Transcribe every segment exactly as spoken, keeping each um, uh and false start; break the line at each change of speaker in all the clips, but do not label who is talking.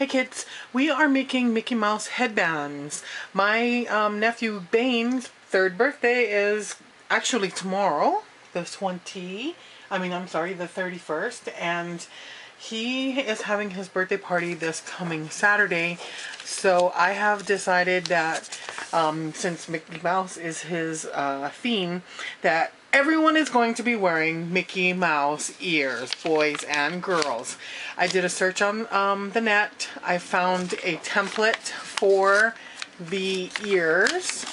Hey kids, we are making Mickey Mouse headbands. My um, nephew Bane's third birthday is actually tomorrow, the twentieth, I mean I'm sorry, the thirty-first, and he is having his birthday party this coming Saturday. So I have decided that um, since Mickey Mouse is his uh, theme, that everyone is going to be wearing Mickey Mouse ears, boys and girls. I did a search on um, the net. I found a template for the ears,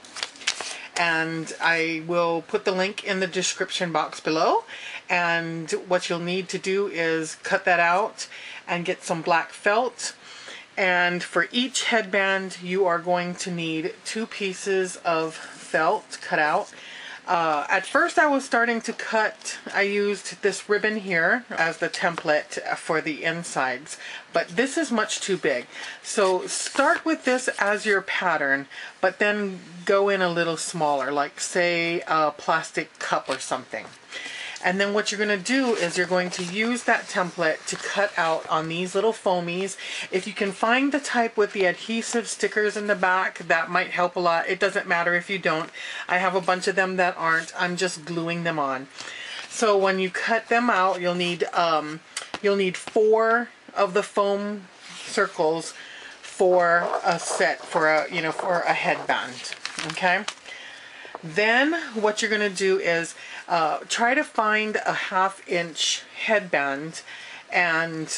and I will put the link in the description box below. And what you'll need to do is cut that out and get some black felt. And for each headband, you are going to need two pieces of felt cut out. Uh, at first I was starting to cut, I used this ribbon here as the template for the insides, but this is much too big. So start with this as your pattern, but then go in a little smaller, like say a plastic cup or something. And then what you're going to do is you're going to use that template to cut out on these little foamies. If you can find the type with the adhesive stickers in the back, that might help a lot. It doesn't matter if you don't. I have a bunch of them that aren't. I'm just gluing them on. So when you cut them out, you'll need um, you'll need four of the foam circles for a set, for a you know for a headband. Okay. Then what you're going to do is uh, try to find a half inch headband, and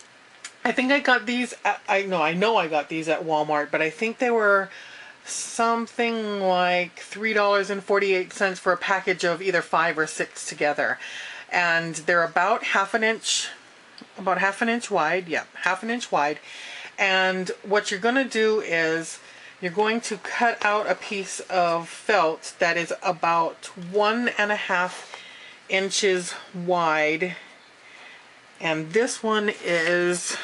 I think I got these at, I know I know I got these at Walmart, but I think they were something like three dollars and forty-eight cents for a package of either five or six together, and they're about half an inch about half an inch wide. Yeah, half an inch wide. And what you're going to do is you're going to cut out a piece of felt that is about one and a half inches wide, and this one is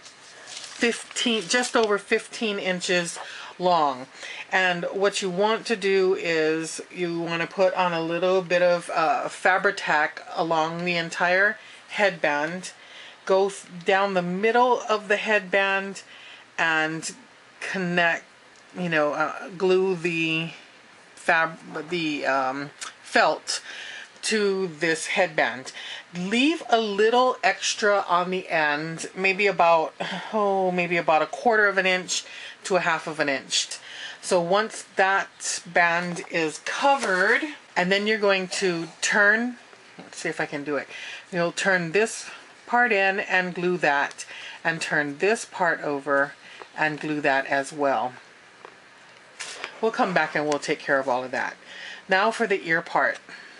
fifteen, just over fifteen inches long. And what you want to do is you want to put on a little bit of uh, Fabri-Tac along the entire headband, go down the middle of the headband and connect, you know, uh, glue the fab, the um, felt to this headband. Leave a little extra on the end, maybe about, oh, maybe about a quarter of an inch to a half of an inch. So once that band is covered, and then you're going to turn, let's see if I can do it. You'll turn this part in and glue that, and turn this part over and glue that as well. We'll come back and we'll take care of all of that. Now for the ear part.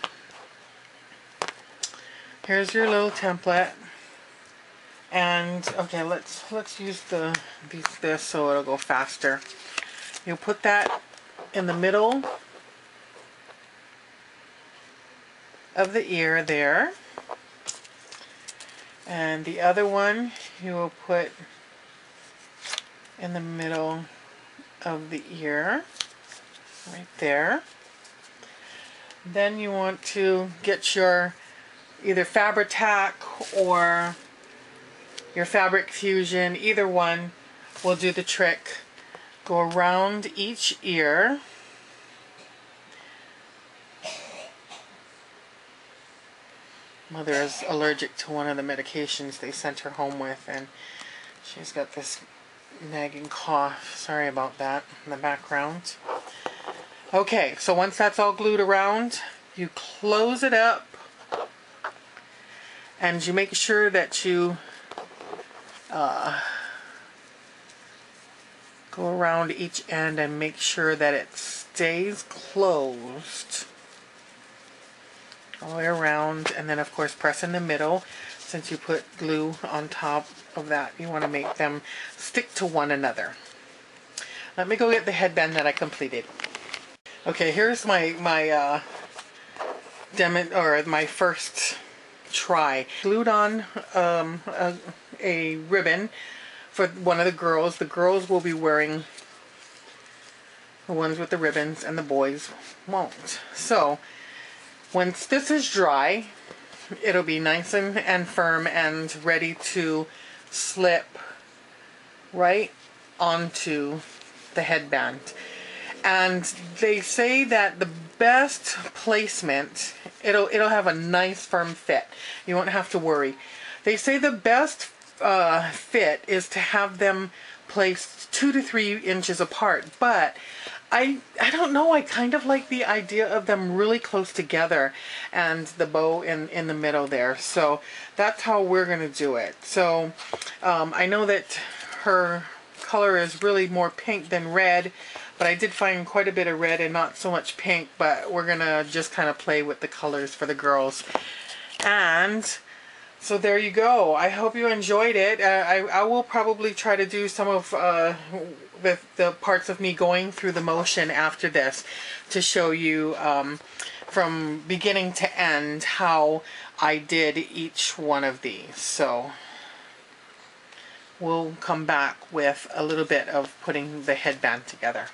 Here's your little template. And okay, let's let's use the these this so it'll go faster. You'll put that in the middle of the ear there. And the other one you will put in the middle of the ear, right there. Then you want to get your either Fabri-Tac or your Fabric Fusion, either one will do the trick. Go around each ear. Mother is allergic to one of the medications they sent her home with, and she's got this nagging cough. Sorry about that in the background. Okay, so once that's all glued around, you close it up and you make sure that you uh, go around each end and make sure that it stays closed all the way around, and then of course press in the middle. Since you put glue on top of that, you want to make them stick to one another. Let me go get the headband that I completed. Okay, here's my my uh, demo or my first try. Glued on um, a, a ribbon for one of the girls. The girls will be wearing the ones with the ribbons, and the boys won't. So once this is dry, it'll be nice and, and firm and ready to slip right onto the headband. And they say that the best placement, it'll it'll have a nice firm fit. You won't have to worry. They say the best uh, fit is to have them placed two to three inches apart. But I I don't know. I kind of like the idea of them really close together, and the bow in in the middle there. So that's how we're gonna do it. So um, I know that her color is really more pink than red, but I did find quite a bit of red and not so much pink, but we're gonna just kind of play with the colors for the girls. And so there you go. I hope you enjoyed it. Uh, I, I will probably try to do some of uh, the, the parts of me going through the motion after this to show you um, from beginning to end how I did each one of these. So we'll come back with a little bit of putting the headband together.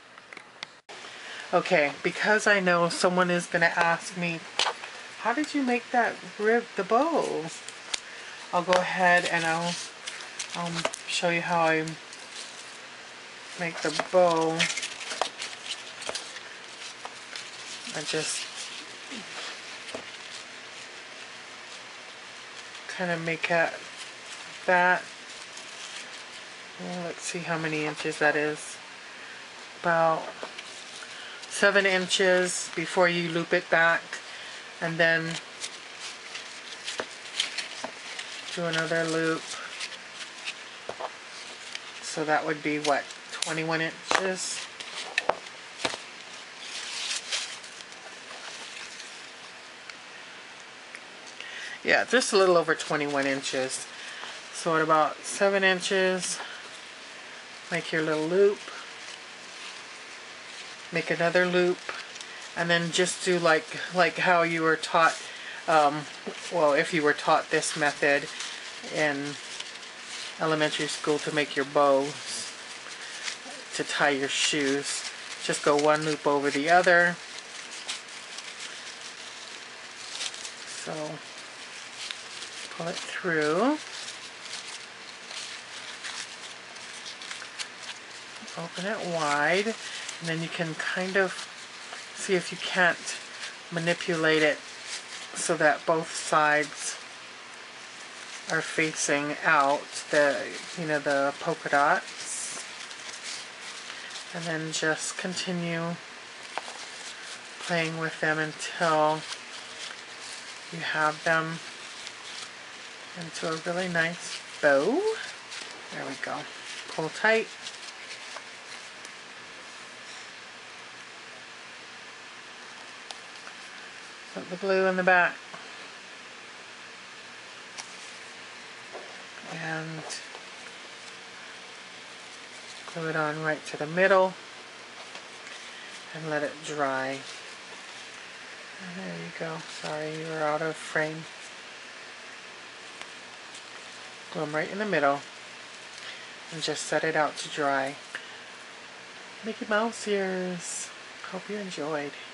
Okay, because I know someone is going to ask me, how did you make that rib, the bow? I'll go ahead and I'll um, show you how I make the bow. I just kind of make it that. Well, let's see how many inches that is. About seven inches before you loop it back, and then do another loop. So that would be what, twenty-one inches? Yeah, just a little over twenty-one inches. So at about seven inches, make your little loop, make another loop, and then just do like like how you were taught, um, well, if you were taught this method in elementary school to make your bows, to tie your shoes. Just go one loop over the other. So pull it through. Open it wide, and then you can kind of see if you can't manipulate it so that both sides are facing out, the, you know, the polka dots. And then just continue playing with them until you have them into a really nice bow. There we go. Pull tight. Put the glue in the back. And glue it on right to the middle and let it dry. And there you go. Sorry, you were out of frame. Glue them right in the middle and just set it out to dry. Mickey Mouse ears. Hope you enjoyed.